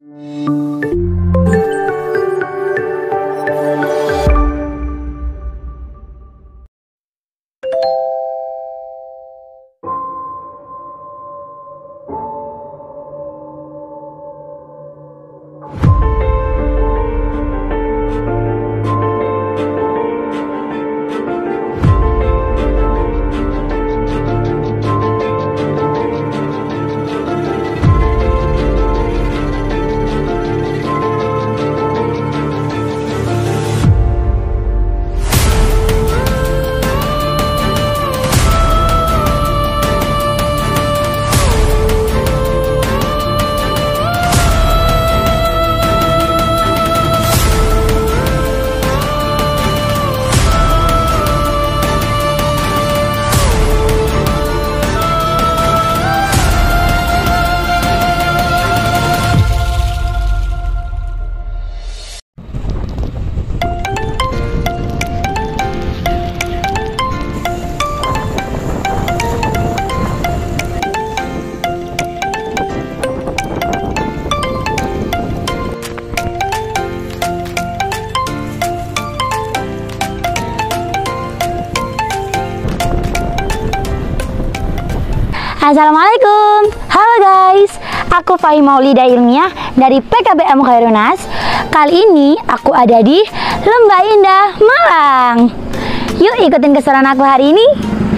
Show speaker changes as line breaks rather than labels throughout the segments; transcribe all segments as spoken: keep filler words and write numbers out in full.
Assalamualaikum, halo guys, aku Fahim Maulida Ilmiah dari P K B M Khairunnas. Kali ini aku ada di Lembah Indah, Malang. Yuk ikutin keseruan aku hari ini.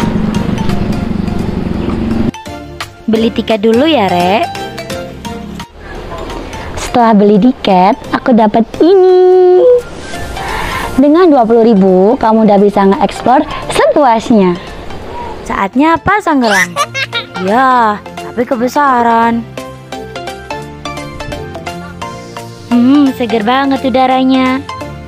Beli tiket dulu ya, Rek. Setelah beli tiket, aku dapat ini. Dengan dua puluh ribu, kamu udah bisa nge-explore sepuasnya. Saatnya pasang gelang. Ya, tapi kebesaran. Hmm, seger banget udaranya.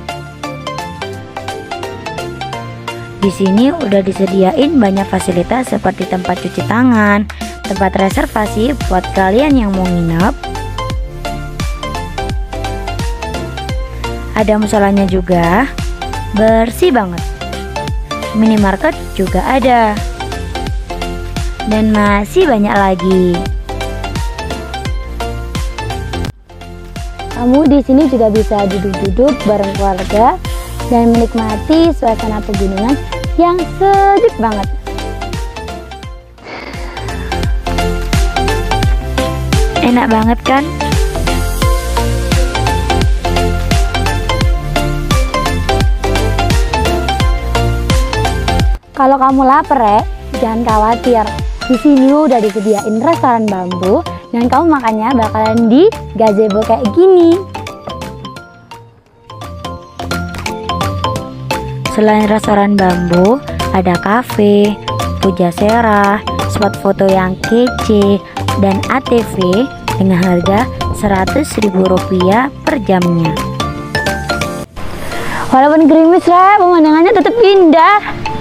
Di sini udah disediain banyak fasilitas seperti tempat cuci tangan, tempat reservasi buat kalian yang mau nginep. Ada musolanya juga, bersih banget. Minimarket juga ada. Dan masih banyak lagi. Kamu di sini juga bisa duduk-duduk bareng keluarga dan menikmati suasana pegunungan yang sejuk banget. Enak banget kan? Kalau kamu lapar, Rek, jangan khawatir. Di sini udah disediain restoran bambu dan kamu makannya bakalan di gazebo kayak gini. Selain restoran bambu, ada kafe, pujasera, spot foto yang kece, dan A T V dengan harga seratus ribu rupiah per jamnya. Walaupun gerimis, Rek, pemandangannya tetap indah.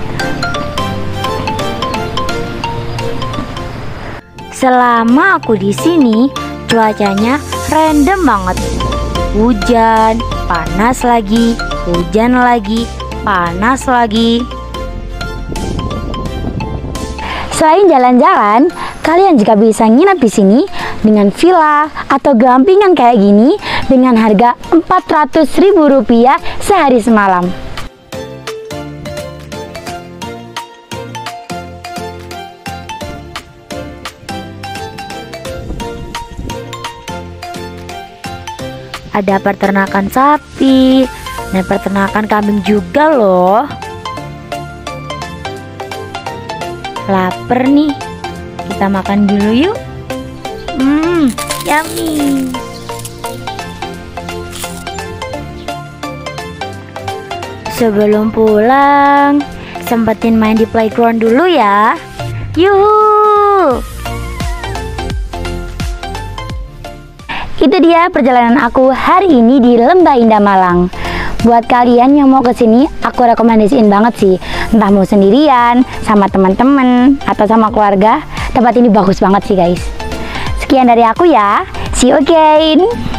Selama aku di sini, cuacanya random banget. Hujan, panas lagi, hujan lagi, panas lagi. Selain jalan-jalan, kalian juga bisa nginap di sini dengan villa atau glampingan kayak gini dengan harga empat ratus ribu rupiah sehari semalam. Ada peternakan sapi dan peternakan kambing juga loh. Laper nih, kita makan dulu yuk. Hmm, yummy. Sebelum pulang, sempetin main di playground dulu ya. Yuhu. Itu dia perjalanan aku hari ini di Lembah Indah Malang. Buat kalian yang mau kesini, aku rekomendasiin banget sih. Entah mau sendirian, sama teman-teman, atau sama keluarga. Tempat ini bagus banget sih guys. Sekian dari aku ya. See you again.